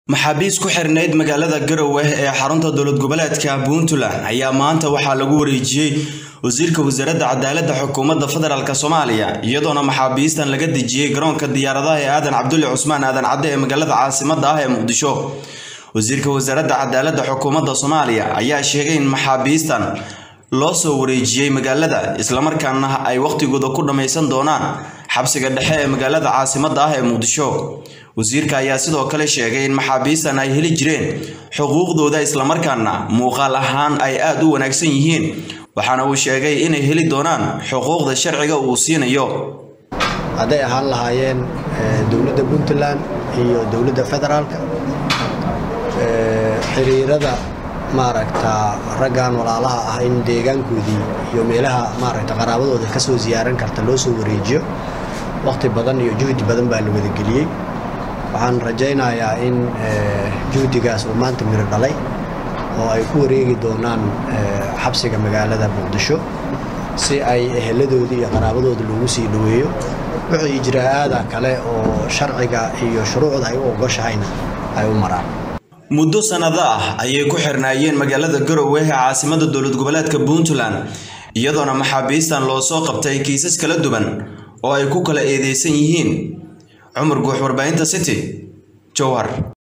maxaabiis ku xirneyd magaalada Garowe ee xarunta dowlad goboleedka Puntland ayaa maanta waxaa lagu wareejiyay wasiirka wasaaradda cadaaladda xukuumadda federaalka Soomaaliya iyadoona maxaabiistan laga dejiyay garoonka diyaaradaha ee Aadan Cabdulle Cusmaan Aadan Cadde ee magaalada caasimadda ah ee Muqdisho. wasiirka wasaaradda cadaaladda xukuumadda Soomaaliya ayaa sheegay in maxaabiistan loo soo wareejiyay magaalada isla markaana ay waqtigooda ku dhameysan doonaan xabsiga dhexe ee magaalada caasimadda ah ee Muqdisho. wasiirka ayaa sidoo kale sheegay in maxaabiistan ay heli jireen xuquuqdooda isla markaana muuqaal ahaan ay aad u wanaagsan yihiin waxaana uu sheegay inay heli doonaan xuquuqda sharciga uu siinayo haday ahaan lahaayeen dawladda Puntland iyo dawladda federaalka xiriirada maaragta ragaan walaalaha ah in deegaankoodii iyo meelaha maaragta qaraabadooda ka soo ziyaaran karta loo soo wareejiyo waqti badan iyo juhdi badan baa la wada geliyay waxaan rajaynayaa in juhdigaas uu maanta miro dhalay oo ay ku wareegi doonaan xabsiga magaalada Muqdisho si ay eheladoodii iyo qaraabadooda loogu sii dhaweeyo wixii ijraa'ada kale oo sharciga iyo shuruucda ay u ogolshahayna ay u maraan muddo sanado ah ayay ku xirnaayeen magaalada Garowe ee caasimadda dowlad goboleedka Puntland iyadoona maxaabiistan loo soo qabtay kiisas kala duwan oo ay ku kala eedeysan yihiin Umar Guux warbaahinta City Jowhar.